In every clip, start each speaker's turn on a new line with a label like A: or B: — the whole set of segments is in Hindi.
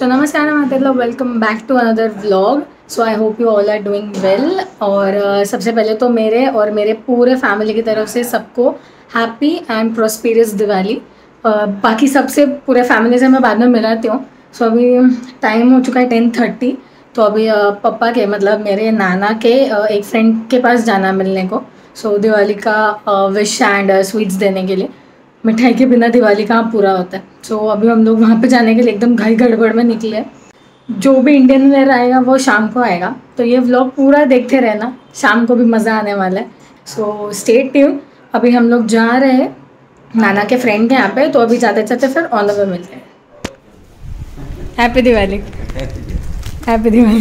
A: So namaskar Matelo, welcome back to another vlog. So I hope you all are doing well. और सबसे पहले तो मेरे और मेरे पूरे फैमिली की तरफ से सबको हैप्पी एंड प्रोस्पेरियस दिवाली. बाकी सबसे पूरे फैमिली से मैं बाद में मिलाती हूँ. सो अभी टाइम हो चुका है 10:30. तो अभी पापा के मतलब मेरे नाना के एक फ्रेंड के पास जाना मिलने को. सो दिवाली का विश एंड स्वीट्स देने के लिए. मिठाई के बिना दिवाली कहाँ पूरा होता है. सो अभी हम लोग वहाँ पे जाने के लिए एकदम घाई गड़बड़ में निकले. जो भी इंडियन वेयर आएगा वो शाम को आएगा. तो ये व्लॉग पूरा देखते रहना, शाम को भी मज़ा आने वाला है. So stay tune. अभी हम लोग जा रहे हैं नाना के फ्रेंड के यहाँ पे. तो अभी जाते जाते फिर ऑन द वे मिलते हैं. हैप्पी दिवाली. हैप्पी दिवाली.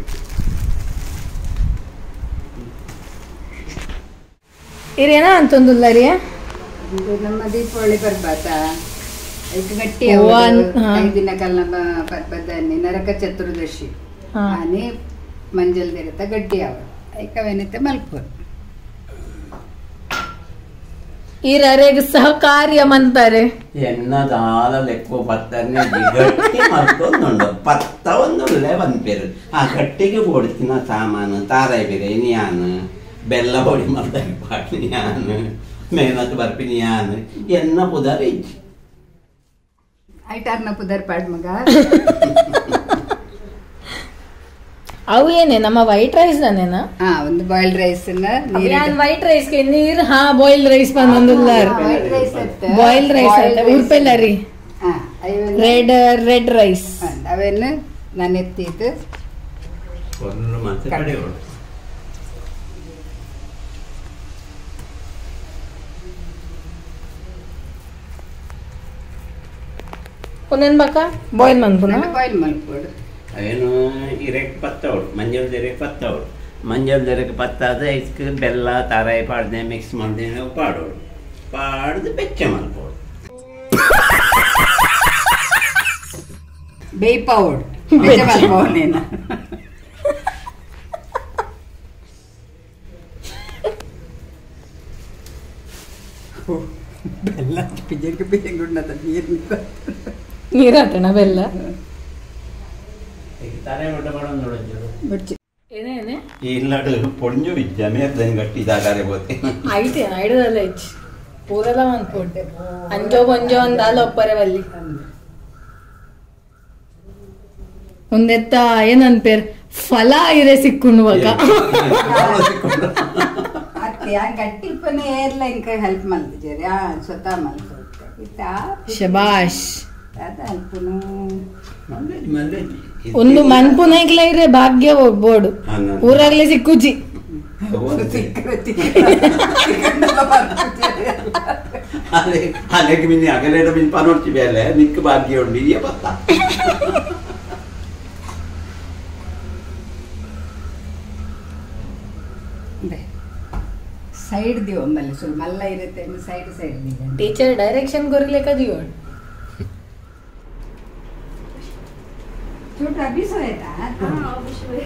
A: ಇರೇನಾ ಅಂತಂದುಲ್ಲ ರೀ
B: ನಮ್ಮ ದೀಪಾವಳಿ ಬರ್ಬಾತ ಐದು ಗಟ್ಟಿ ಐದು ದಿನ ಕಲ್ನ ಬರ್ಬದ್ದಾನೆ ನರಕ ಚತುರ್ದಶಿ ಆನೆ ಮಂಜಲ್ ದಿರತ ಗಟ್ಟಿ ಅವ ಐಕವೇನೈತೆ ಮಲ್ಪುರ್
A: ಈ ರರೆಗೆ ಸಹಕಾರ್ಯಂ ಅಂತಾರೆ.
C: എന്നതാളെ ఎక్కువ పత్తనే గట్టి మర్కొందుండు పత్త ಒಂದುlle ಬಂದ್ಪೇರು ಆ ಗಟ್ಟಿಗೆ ಕೊಡ್ತಿನ ಸಾಮಾನು ತಾರಾಯಿ ಬಿರಿಯಾನಿ ಬೆಲ್ಲ ಹೊಡಿ ಮಾಡ್ತಾರೆ ಪಾಟ್ನಿಯಾನು ಮೇನತ್ ಬರ್ಪಿನಿಯಾನು ಎನ್ನ ಪುದರ್ ಐತಿ
B: ಐಟಾರ್ನ ಪುದರ್ ಪಾಡ್ ಮಗ
A: ಅವು ಏನೇ ನಮ್ಮ ವೈಟ್ ರೈಸ್ ನೇನಾ.
B: ಒಂದು ಬಾಯ್ಲ್ಡ್ ರೈಸ್
A: ವೈಟ್ ರೈಸ್ ಗೆ ನೀರು ಬಾಯ್ಲ್ಡ್ ರೈಸ್ ಬಂದೊಂದುಲ್ಲ. ಬಾಯ್ಲ್ಡ್ ರೈಸ್ ಅಂತ ಉರ್ಪೆಲ್ಲ ರೀ. ರೆಡ್ ರೈಸ್
B: ಅವೇನು ನಾನು ಎತ್ತಿದ್ದು
C: ಒಂದು ಮತ್ತೆ ಕಡೆ
A: ಒಂದೇನ್ ಬಾಕ ಬಾಯ್ಲ್ ಮನ್ಪುನ
B: ಬಾಯ್ಲ್ ಮಲ್ಪೋಡು
C: ಏನು ಇರೆಕ್ ಪತ್ತವಳು ಮಂಜಲ್ ದೆರೆಕ್ ಪತ್ತವಳು ಮಂಜಲ್ ದೆರೆಕ್ ಪತ್ತಾದ ಇದಕ್ಕೆ ಬೆಲ್ಲ ತಾರಾಯಿ ಪಾಡ್ದೆ ಮಿಕ್ಸ್ ಮಾಡ್ದೆ ಪಾಡೋಳು ಪಾಡ್ದು ಬೆಚ್ಚ ಮಲ್ಪೋಳು
B: ಬೇಯ್ಪೌಡ್ ಬೆಚ್ಚ ಮಲ್ಪೋನೇನ ಬೆಲ್ಲ ಪಿಜಂಗ ಪಿಜಂಗುಂಡದ
A: ನೀರಾತಣ ಬೆಲ್ಲ ಏನೇನೆ
C: ಇಲ್ಲಡು ಪೊಂಜು ಬಿಜ್ಜ ಮೇರ್ದನ್ ಗಟ್ಟಿದಾಗಾರೆ ಬೋತೆ
A: ಐತೆ ಐಡದಲ್ಲ ಇಚ್ಚಿ ಪೂರಲ ಅನ್ಕೊಂಡೆ ಅಂಜೋ ಕೊಂಜೋ ಅಂದಾಲ ಒಪ್ಪರೆ ಬಲ್ಲಿ ಒಂದೆತ್ತ ಏನನ್ ಪೇರ್ ಫಲ ಇರೆ ಸಿಕ್ಕುಂಡುವಾಗ
B: ಗಟ್ಟಿ ಪನೆ ಏರ್ಲ ಇಂಕ ಹೆಲ್ಪ್ ಮಲ್ತಿಜರಿ ಸ್ವತಃ ಮಲ್ತ
A: ಶಬಾಷ್
B: ಅದ ಅಲ್ಪನು
A: ಒಂದು ಮನ್ಪುನೈಗ್ಲ ಇರೆ ಭಾಗ್ಯ ಬೋರ್ಡು ಊರಾಗ್ಲೇ ಸಿಕ್ಕುಜಿ
C: ಅಲೆಗೆ ಮಿನಿ ಅಗಲೇಡ ಮಿನ್ ಪನೋರ್ಚಿ ಬೇಲೆ ನಿಕ್ ಭಾಗ್ಯ ಉಂಡಿ ಇಯ ಪತ್ತ
B: ಸೈಡ್ ದಿಯೋ ಮಲ್ಲಿ ಸ್ವಲ್ಪ ಮಲ್ಲ ಇರುತ್ತೆ ಸೈಡ್ ಸೈಡ್ ದಿಯ
A: ಟೀಚರ್ ಡೈರೆಕ್ಷನ್ ಕೊರ್ಲಿಕ್ಕೆ ದಿಯೋ
B: छोटा अभी सोया था अभी सोया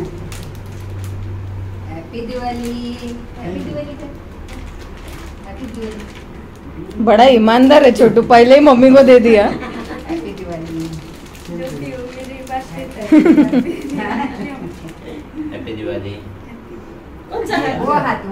B: happy Diwali happy Diwali happy Diwali
A: बड़ा ईमानदार है छोटू. पहले ही मम्मी को दे दिया.
B: हैप्पी दिवाली
C: हैप्पी दिवाली
B: कौन सा है वो हाथ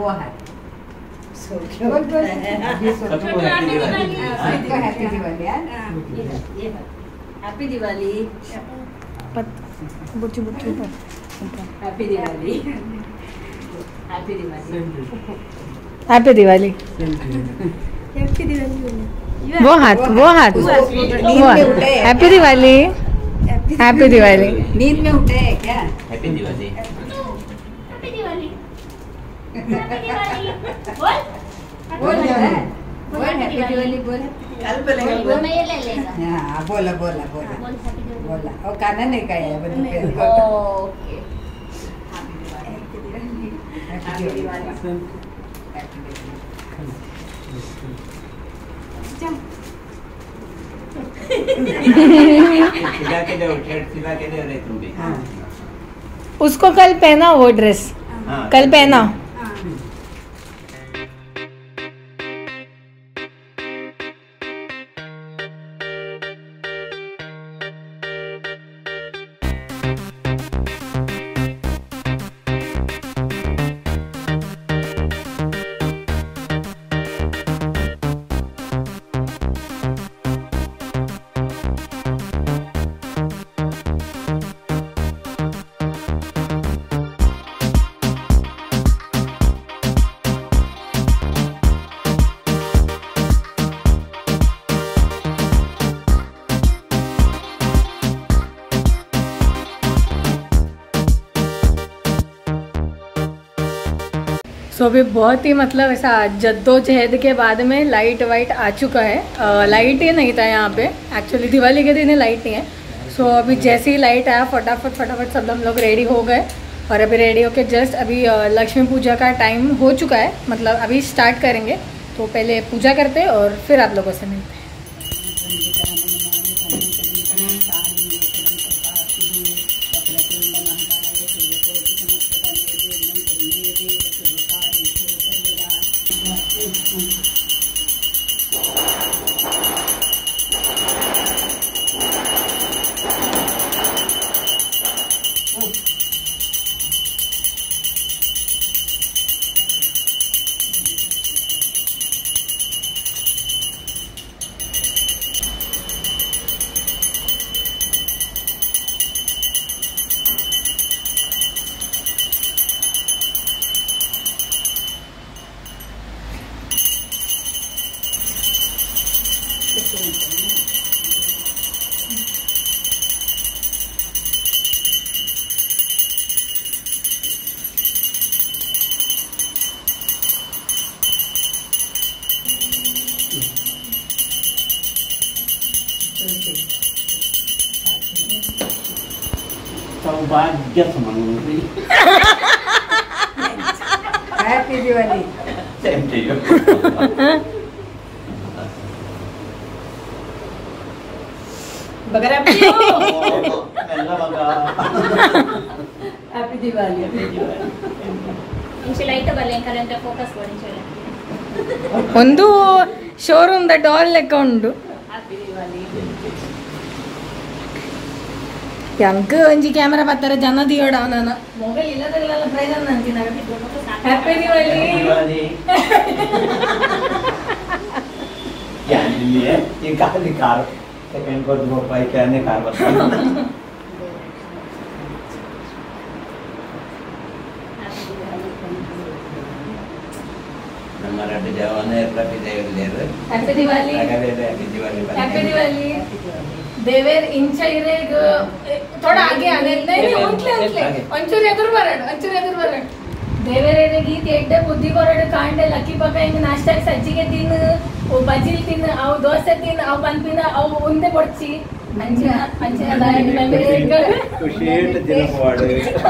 B: बोल बोल
C: सबको हैप्पी दिवाली
B: हैप्पी दिवाली
A: ये हैप्पी दिवाली बुच्ची बुच्ची happy Diwali happy Diwali happy Diwali happy Diwali वो हाथ हैप्पी दिवाली हैप्पी दिवाली
B: नींद में उठे हैं क्या
C: happy Diwali
D: happy Diwali happy Diwali बोल
B: बोल बोल हैप्पी दिवाली बोल
D: बोल मैं ये ले लेगा
B: हाँ बोला बोला बोला
D: बोल हैप्पी दिवाली
B: बोला और काना नहीं का है
D: ओके
B: हैप्पी दिवाली
C: सिला के दे रहे तुम भी
A: उसको कल पहना वो ड्रेस. कल पहना. तो अभी बहुत ही मतलब ऐसा जद्दोजहद के बाद में लाइट वाइट आ चुका है। लाइट ही नहीं था यहाँ पे, एक्चुअली दिवाली के दिन ही लाइट नहीं है। सो अभी जैसे ही लाइट आया फटाफट सब हम लोग रेडी हो गए और अभी रेडी होके जस्ट अभी लक्ष्मी पूजा का टाइम हो चुका है, मतलब अभी स्टार्ट करेंगे। तो पहले पूजा करते हैं और फिर आप लोगों से मिलते हैं।
C: सौभाग्य समृद्धि।
B: Happy Diwali.
C: Same to you.
A: बगैर
B: हैप्पी दिवाली।
D: इंचे लाइट बल्ले करंट फोकस ಕೊಡಿಂಚಲ್ಲ
A: ಒಂದು ಶೋರೂಮ್ ದ ಡಾಲ್ ಲೆಕ್ಕ ಉಂಡು
B: हैप्पी दिवाली।
A: ಎಂಕ ಒಂಜಿ ಕ್ಯಾಮೆರಾ ಬರ್ತಾರೆ ಜನ ದಿಯೋಡ ಅವನ ಮೊಬೈಲ್ ಇಲ್ಲದಲ್ಲ ಪ್ರೈಸ್ ಅಂತೀನಿ ಹ್ಯಾಪಿ ದಿವಾಲಿ
C: क्या नहीं है ये कार सेकंड को दो भाई क्या ने कार बता हमारा जवान है प्रति देव
A: happy Diwali
C: happy Diwali
A: happy Diwali ದೇವೇರ್ ಇಂಚ ಇರೆ ಥೋड़ा आगे आने नहीं उंटले ಒಂಚೂರು ಎದುರು ಬರಡು ದೇವೇರೆ ಗೀತ ಎಡ್ಡೆ ಬುದ್ಧಿ ಕೊರಡು ಕಾಂಡೆ ಲಕ್ಕಿ ಪಕ್ಕ ಹಿಂಗ ನಾಷ್ಟ ಸಜ್ಜಿಗೆ ತಿನ್ನು ಓ ಬಜಿಲ್ ತಿನ್ನು ಅವು ದೋಸೆ ತಿನ್ನು ಅವು ಪನ್ಪಿನ ಅವು ಉಂಡೆ ಬಡ್ಸಿ ಅಂಚಿನ
C: ಖುಷಿ ದಿನ ಪಾಡು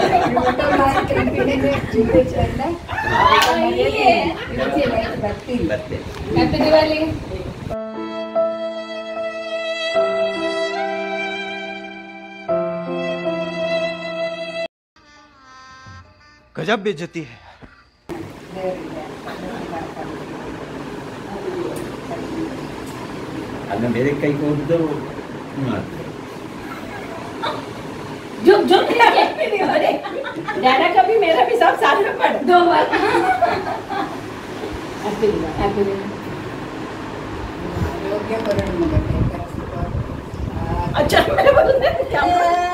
A: ಹ್ಯಾಪಿ ದಿವಾಲಿ
E: गजब बेइज्जती है।
C: अगर मेरे कई को दो
A: जो हैप्पी दिवाली
B: डैडा का भी मेरा भी सब साथ में पढ़
A: दो बार
B: हैप्पी दिवाली।
A: हैप्पी दिवाली
B: योग्य करण मगर
A: अच्छा मेरे बोलने क्या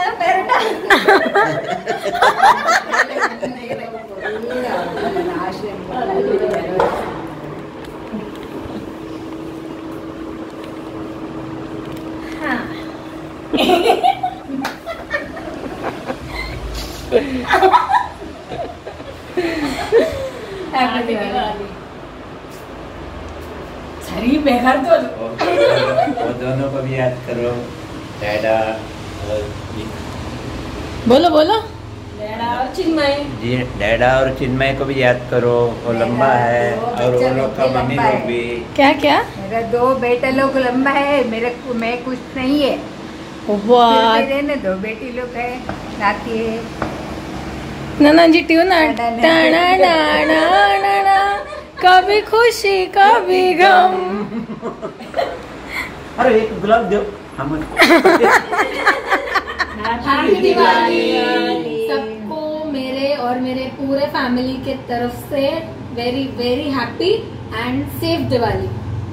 A: हैप्पी दिवाली सरी बेकार तो
C: वो दोनों को भी याद करो डैडा और
A: बोलो बोलो
B: डैडा और चिन्मय
C: जी डैडा और चिन्मय को भी याद करो वो लंबा है और वो लोग का मम्मी लोग भी
A: क्या क्या
B: मेरा 2 बेटा लोग लंबा है मेरे को मैं कुछ नहीं है
A: वाह
B: मेरे ने 2 बेटी लोग है नाती है
A: ननजी ट्यून कभी खुशी कभी गम
C: अरे एक गुलाब दो हम
A: हैप्पी दिवाली सबको मेरे और मेरे पूरे फैमिली के तरफ से very very happy and safe Diwali.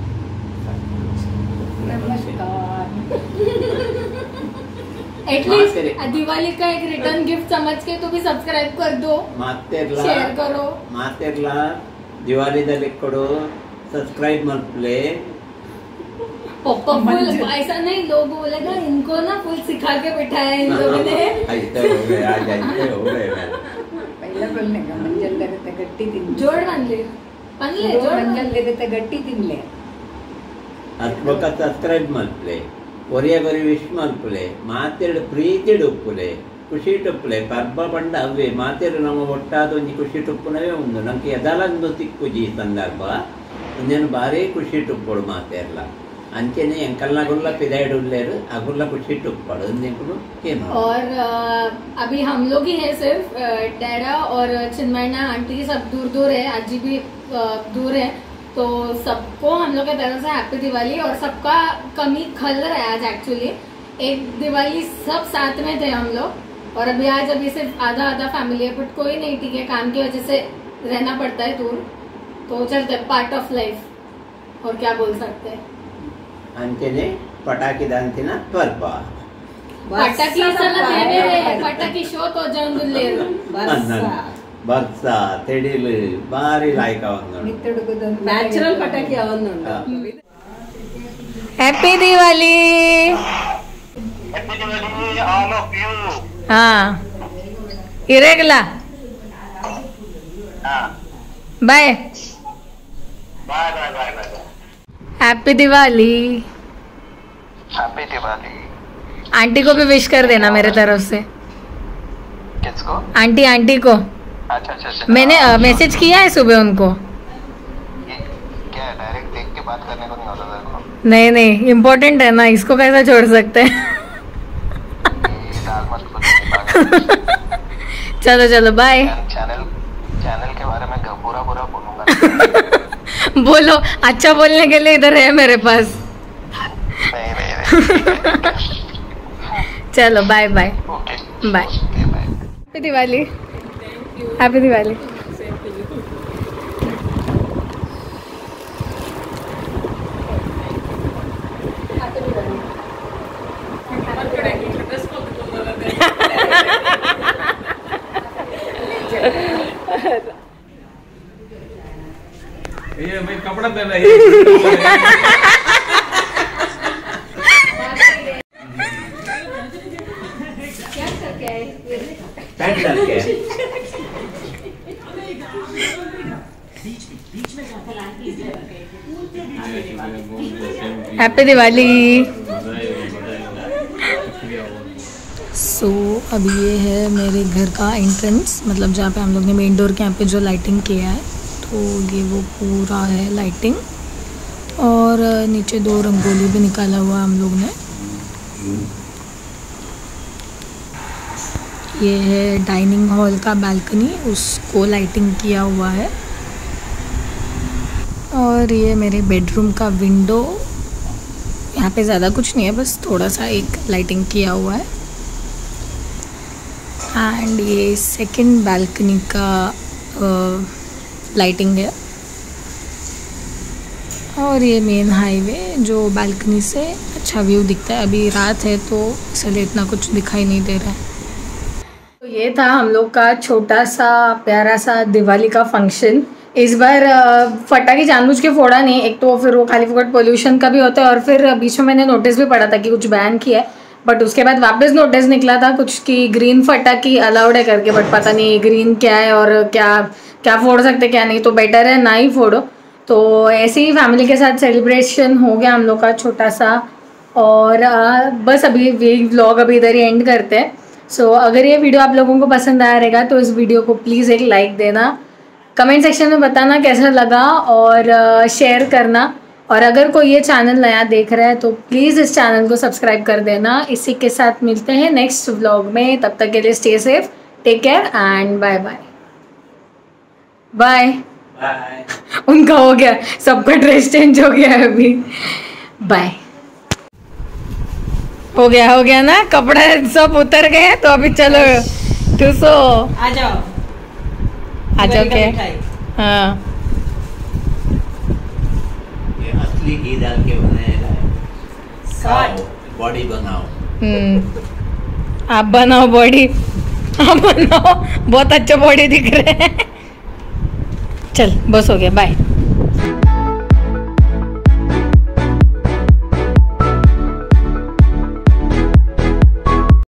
A: At least Diwali का एक रिटर्न गिफ्ट समझ के तो भी सब्सक्राइब कर दो, शेयर करो।
C: मातेरला दिवाली कोडो सब्सक्राइब मत
A: पप्पा फुल ऐसा नहीं, लोग बोलेगा इनको ना फुल सिखा के बिठाया इन लोगों ने।
C: ऐसे हो गए आज, ऐसे हो गए
B: पहिला बोलणे का मंजल लगते गट्टी तिनले
A: जोड बांधले पनले जोड
B: मंजल लगते गट्टी तिनले
C: ಅತ್ಮಕ ಸಬ್ಸ್ಕ್ರೈಬ್ ಮಲ್ಪಲೆ ಒರಿಯ ಗೊರಿ ವಿಶ್ ಮಲ್ಪಲೆ ಮಾತೆರಡು ಪ್ರೀತಿ ಉಪ್ಪುಲೆ ಖುಷಿ ಟುಪ್ಪುಲೆ ಪರ್ಬ ಬಂಡ ಅವೇ ಮಾತೆರು ನಮ್ಮ ಒಟ್ಟಾದ ಒಂಜಿ ಖುಷಿ ಟುಪ್ಪುನವೇ ಉಂಡು ನಂಗೆ ಎದಲಂದು ತಿಕ್ಕುಜಿ ಈ ಸಂದರ್ಭ ಒಂದೇನು ಭಾರಿ ಖುಷಿ ಟುಪ್ಪುಡು ಮಾತೆರ್ಲ अंचने अंकल गुल्ला पिदाइड उल्लेर अगुल्ला कुछ टुप्पड़ केनो।
A: और अभी हम लोग ही हैं सिर्फ, डैडा और चिन्मयना आंटी सब दूर दूर है, आजी भी दूर है, तो सबको हम लोग की तरफ से हैप्पी दिवाली। और सबका कमी खल रहा है आज एक्चुअली, एक दिवाली सब साथ में थे हम लोग, और अभी सिर्फ आधा आधा फैमिली है, बट कोई नहीं, ठीक है, काम की वजह से रहना पड़ता है दूर, तो चलते पार्ट ऑफ लाइफ, और क्या बोल सकते हैं।
C: अंचने पटाकी दांतिन त्वल्प
A: पटाकी पटाकी शो तो जंगुल्लेरु
C: ಬರ್ಸ ತೆಡಿಲು ಬಾರಿ ಲಾಯ್ಕ
B: ನ್ಯಾಚುರಲ್ ಪಟಾಕಿ ಅವನ್ನುಂಟು।
A: Happy Diwali
F: all of you.
A: हाँ इरेगला bye
F: Bye bye bye bye.
A: Happy Diwali.
F: Happy Diwali.
A: Aunty को भी विश कर देना मेरे तरफ से।
F: किसको?
A: आंटी को
F: अच्छा अच्छा अच्छा।
A: मैंने मैसेज किया है सुबह उनको।
F: ये क्या है, डायरेक्ट देख के बात करने को नहीं होता तेरे को?
A: नहीं इम्पोर्टेंट है ना, इसको कैसा छोड़ सकते हैं।
F: ये दाल मत कुछ
A: चलो बाय।
F: चैनल के बारे में बुरा बोलूंगा।
A: बोलो, अच्छा बोलने के लिए इधर है मेरे पास।
F: नहीं
A: चलो bye bye
F: okay
A: bye.
F: Bye.
A: Happy Diwali. Happy Diwali.
G: ये भाई कपड़ा पहना है।
A: क्या करके आए?
C: पैंट करके
A: हैप्पी दिवाली। सो अब ये है मेरे घर का एंट्रेंस, मतलब जहाँ पे हम लोग ने मेन डोर के यहाँ पे जो लाइटिंग किया है, तो ये वो पूरा है लाइटिंग, और नीचे 2 रंगोली भी निकाला हुआ हम लोग ने। ये है डाइनिंग हॉल का बालकनी, उसको लाइटिंग किया हुआ है, और ये मेरे बेडरूम का विंडो, यहाँ पे ज़्यादा कुछ नहीं है, बस थोड़ा सा एक लाइटिंग किया हुआ है। एंड ये सेकंड बालकनी का लाइटिंग है, और ये मेन हाईवे जो बालकनी से अच्छा व्यू दिखता है। अभी रात है तो इसलिए इतना कुछ दिखाई नहीं दे रहा है। तो ये था हम लोग का छोटा सा प्यारा सा दिवाली का फंक्शन। इस बार फटाके जानबूझ के फोड़ा नहीं, एक तो फिर वो खाली फुकट पोल्यूशन का भी होता है, और फिर बीच में मैंने नोटिस भी पड़ा था कि कुछ बैन किया है, बट उसके बाद वापस नोटिस निकला था कुछ कि ग्रीन फटाकी अलाउड है करके, बट पता नहीं ग्रीन क्या है और क्या फोड़ सकते क्या नहीं, तो बेटर है ना ही फोड़ो। तो ऐसे ही फैमिली के साथ सेलिब्रेशन हो गया हम लोग का छोटा सा, और बस अभी व्लॉग अभी इधर ही एंड करते हैं। सो अगर ये वीडियो आप लोगों को पसंद आया रहेगा तो इस वीडियो को प्लीज़ एक लाइक देना, कमेंट सेक्शन में बताना कैसा लगा, और शेयर करना, और अगर कोई ये चैनल नया देख रहा है तो प्लीज़ इस चैनल को सब्सक्राइब कर देना। इसी के साथ मिलते हैं नेक्स्ट व्लॉग में, तब तक के लिए stay safe, take care and bye bye bye. उनका हो गया, सबका ड्रेस चेंज हो गया है अभी। बाय। हो गया ना, कपड़े सब उतर गए तो अभी चलो तू सो।
B: आ जाओ
A: क्या? हाँ
C: ये असली घी डाल के बनाएगा, खाओ, बॉडी बनाओ।
A: आप बनाओ बॉडी, आप बनाओ, बहुत अच्छा बॉडी दिख रहे हैं। चल बस हो गया, बाय।